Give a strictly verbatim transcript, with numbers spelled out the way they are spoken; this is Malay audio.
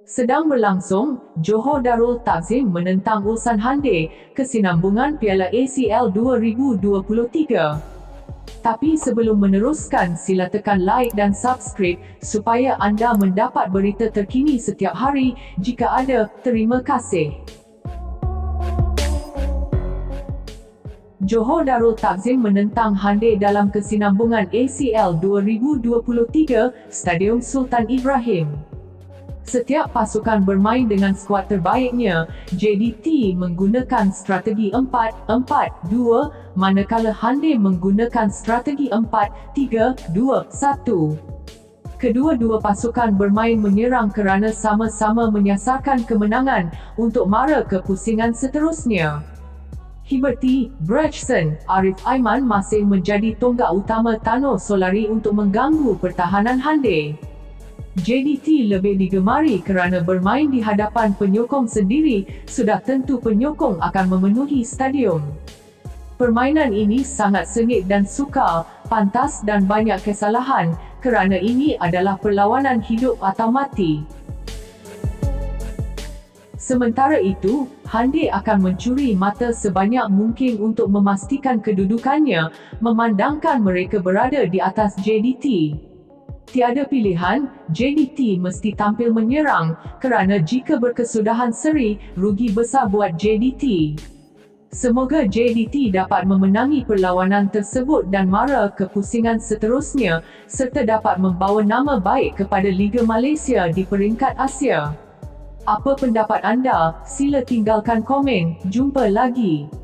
Sedang berlangsung, Johor Darul Takzim menentang Ulsan Hyundai kesinambungan Piala A C L dua ribu dua puluh tiga. Tapi sebelum meneruskan, sila tekan like dan subscribe supaya anda mendapat berita terkini setiap hari. Jika ada, terima kasih. Johor Darul Takzim menentang Hyundai dalam kesinambungan A C L dua ribu dua puluh tiga, Stadium Sultan Ibrahim. Setiap pasukan bermain dengan skuad terbaiknya. J D T menggunakan strategi empat empat dua, manakala Hyundai menggunakan strategi empat tiga dua satu. Kedua-dua pasukan bermain menyerang kerana sama-sama menyasarkan kemenangan untuk mara ke pusingan seterusnya. Hiberty, Bradson, Arif Aiman masih menjadi tonggak utama Tano Solari untuk mengganggu pertahanan Hyundai. J D T lebih digemari kerana bermain di hadapan penyokong sendiri. Sudah tentu penyokong akan memenuhi stadium. Permainan ini sangat sengit dan sukar, pantas dan banyak kesalahan, kerana ini adalah perlawanan hidup atau mati. Sementara itu, Hyundai akan mencuri mata sebanyak mungkin untuk memastikan kedudukannya, memandangkan mereka berada di atas J D T. Tiada pilihan, J D T mesti tampil menyerang, kerana jika berkesudahan seri, rugi besar buat J D T. Semoga J D T dapat memenangi perlawanan tersebut dan mara ke pusingan seterusnya, serta dapat membawa nama baik kepada Liga Malaysia di peringkat Asia. Apa pendapat anda? Sila tinggalkan komen. Jumpa lagi.